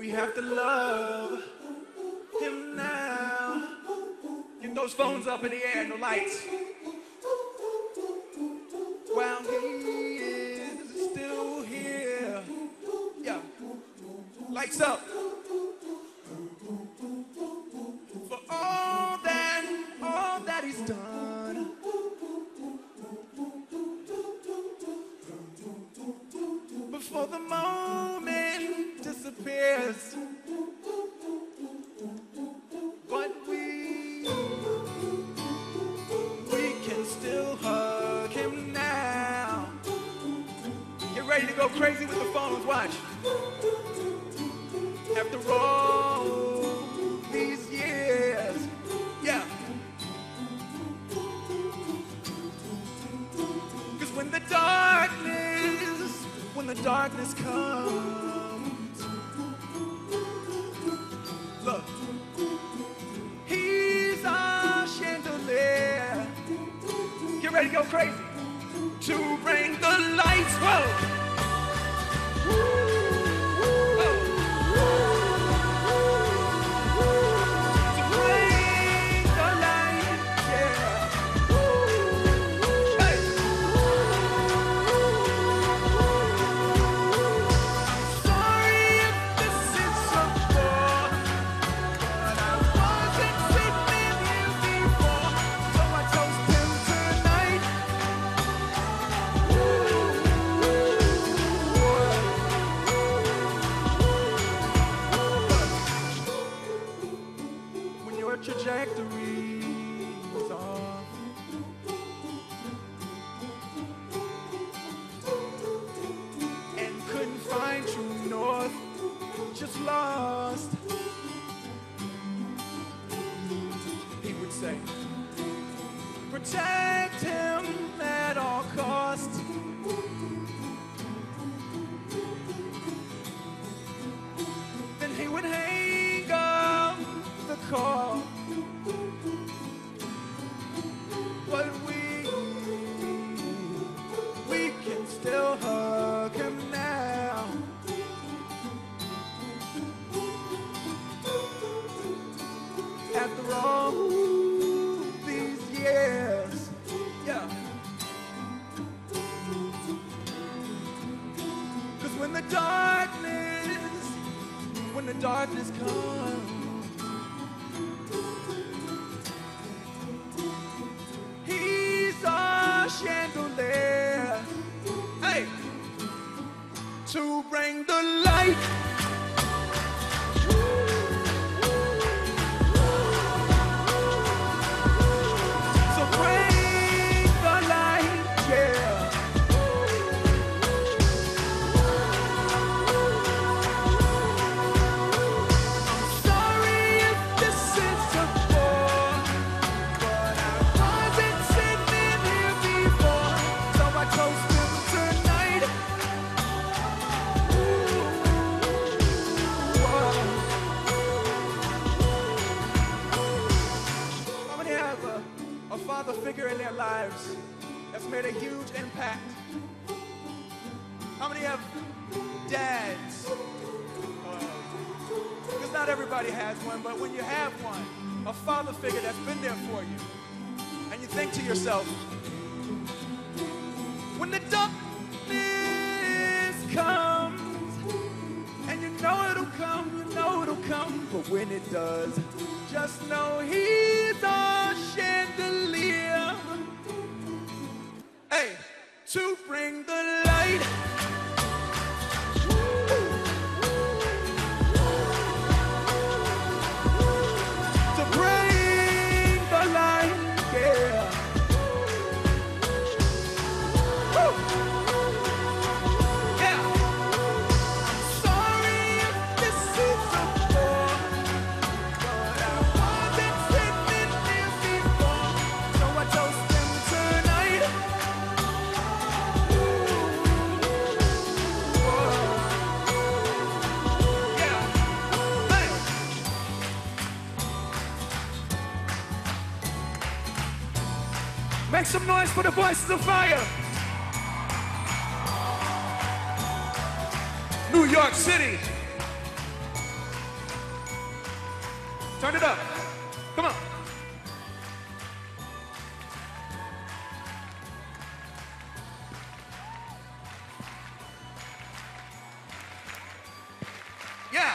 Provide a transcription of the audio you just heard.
We have to love him now. Get those phones up in the air, no lights. While he is still here. Yeah. Lights up. For all that he's done. Before the moment disappears. But we can still hug him now. Get ready to go crazy with the phones, watch. After all these years, yeah. Cause when the darkness comes, look, he's our chandelier. Get ready to go crazy. To bring the lights, whoa. Trajectory is off. And couldn't find true north, just lost. He would say, protect him at all costs. Then he would hang up the call. But we can still hug him now. After all these years, yeah. Cause when the darkness comes, chandelier, hey, to bring the light. So bring the light, yeah. I'm sorry if this is a bore, but I wasn't sitting here before, so I toast him tonight. How many have a father figure in their lives that's made a huge impact? How many have dads? Because not everybody has one, but when you have one, a father figure that's been there for you, and you think to yourself, when the darkness comes, and you know it'll come, but when it does, just know he's our chandelier. Hey, to bring the light. To bring the light, yeah. Woo. Yeah. I'm sorry if this is a bore, but I wasn't sitting there before, so I toast him tonight. Yeah. Hey. Make some noise for the Voices of Fire. New York City. Turn it up. Come on. Yeah.